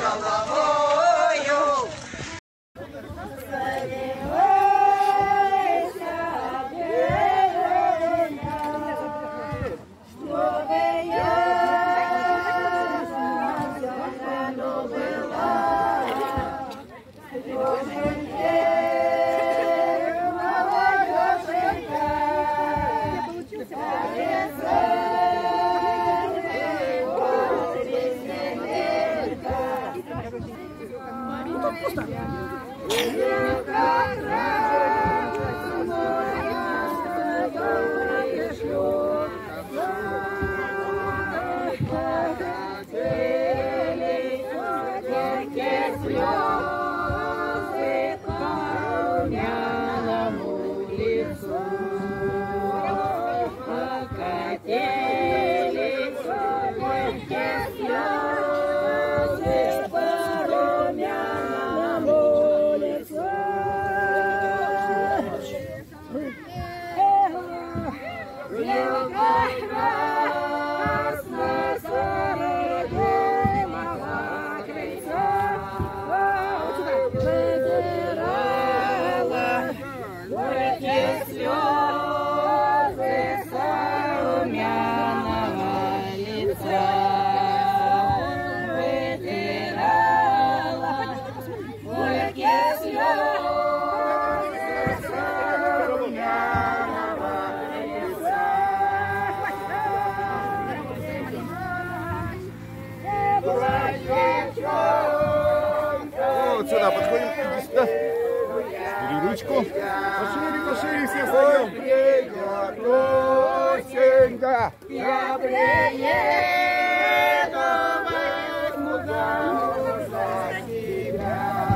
головою. Вот сюда подходим, иди сюда. Бери ручку. Пошире, пошире, все встаем. Я приеду, возьму замуж за тебя.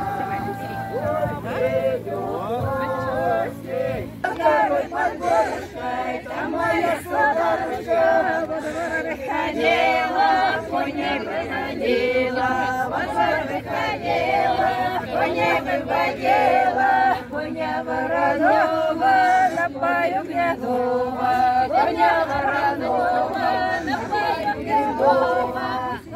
Второй под горушкой, там моя сладорочка, во двор выходила, по небу ходила, во двор выходила, по небу водила, коня вороного, напою пьяного, коня вороного, напою пьяного.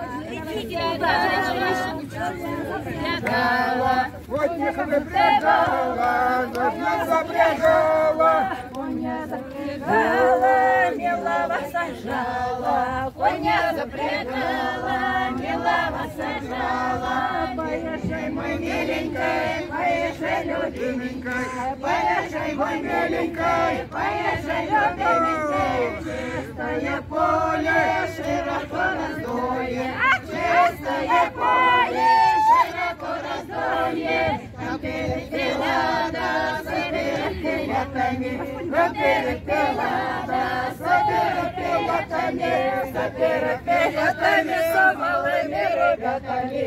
Вот не запрягала, не запрягала. Коня запрягала, милого сажала, коня запрягала, милого сажала. Поезжай, мой миленький, поезжай, любименький, поезжай, мой миленький, поезжай, любименький. Чистое поле, широко раздолье, чистое поле, широко раздолье. Там перед пелада, перед пелятами, перед пелада, перед пелятами, перед пелятами, с малыми ребятами.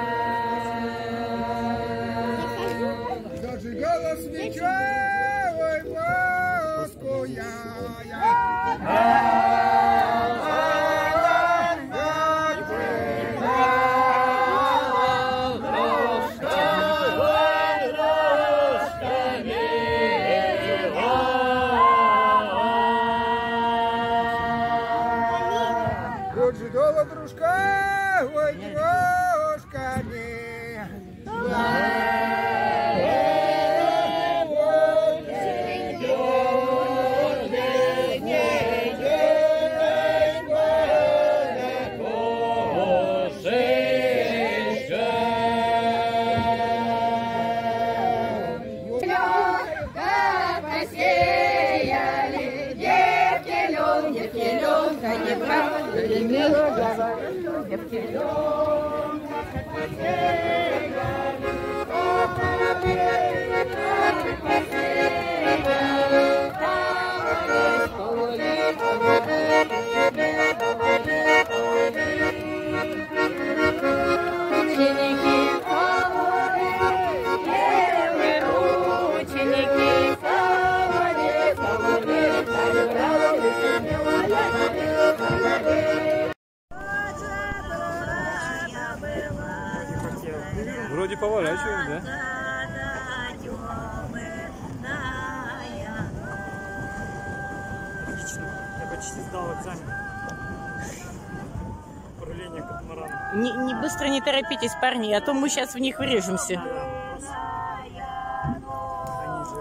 Зажигала свеча, Чудова дружка, ой, девушка, Вроде поворачиваем, да? Отлично. Я почти сдал экзамен. Управление катамараном. Не быстро не торопитесь, парни, а то мы сейчас в них врежемся. Они же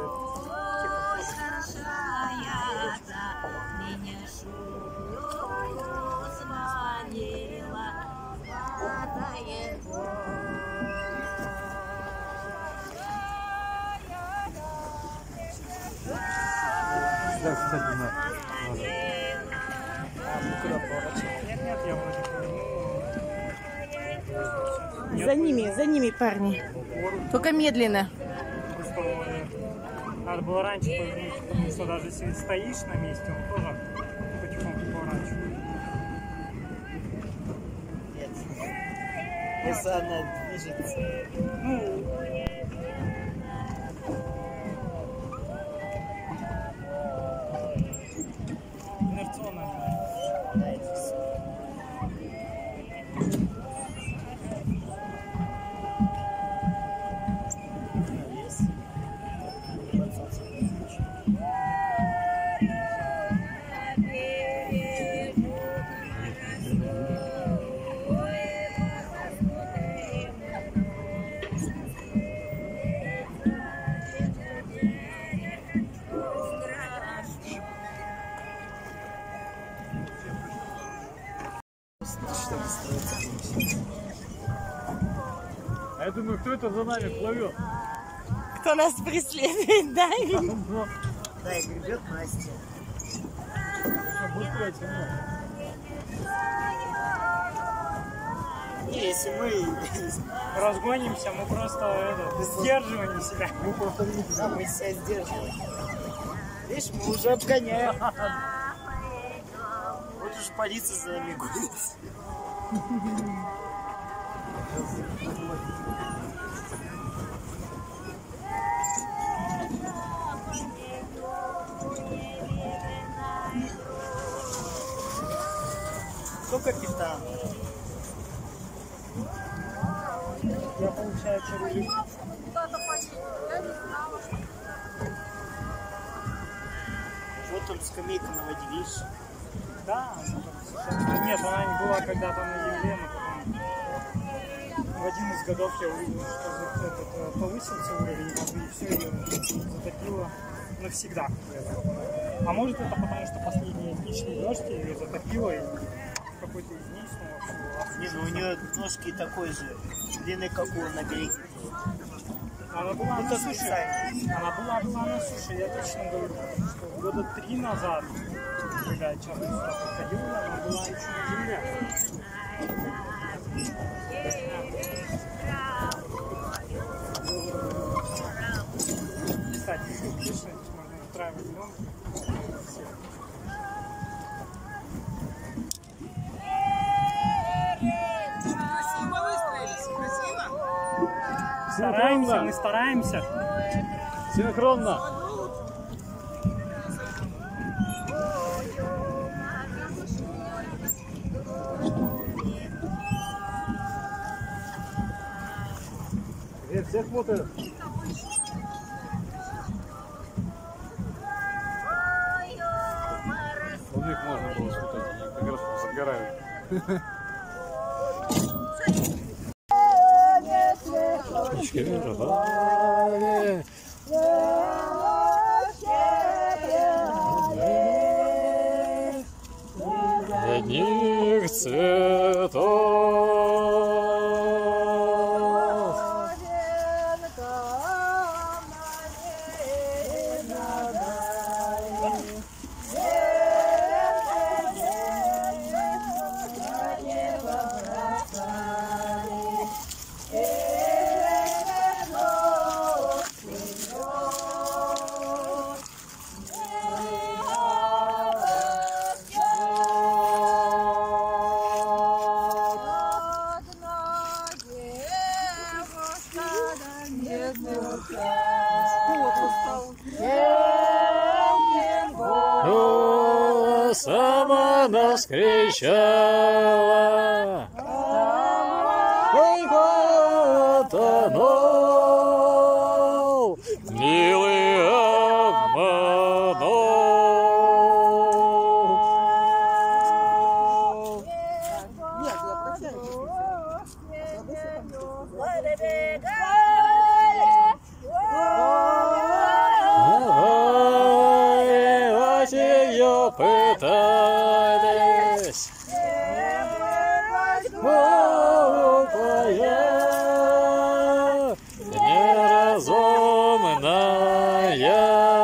Да, кстати, на. куда поворачивать? Нет, я вроде повернул. За ними, парни. Только медленно. Просто надо было раньше повернуть, потому что даже если стоишь на месте, он тоже потихоньку поворачивает. Нет. Если она движется. Ну, инерционная. Да, это все. Вес. 20 тысяч. А я думаю, кто это за нами плывет? Кто нас преследует, да? Да, и гребет Настя. Быстрее тянет. Не, если мы Разгонимся, мы просто сдерживаем себя. Мы просто видим. да, мы себя сдерживаем. Видишь, мы уже обгоняем. Вот уж полиция за нами гонится. Кто капитан? Я, получается, рулю. Вот там скамейка на воде, видишь? Да, она там сейчас... Нет, она не была когда-то на земле, но потом в один из годов я увидел, что этот повысился уровень воды, и все, ее затопило навсегда. А может это потому, что последний этничный дождь ее затопило, и в какой-то из дней снова все. Не, ну у нее ножки такой же длины, как у на береге. Она была Это на суше. специально. Она была на суше, я точно говорю, что года 3 назад, когда я часто сюда приходил, она была еще на земле. Кстати, отлично, можно устраивать дом. Стараемся, мы стараемся. Синхронно. всех путают. У них можно было спутать, они как раз загорают. Одних цветов. Сама нас кричала, ой, вот оно, милый обманул. Ее пытались, глупая, неразумная.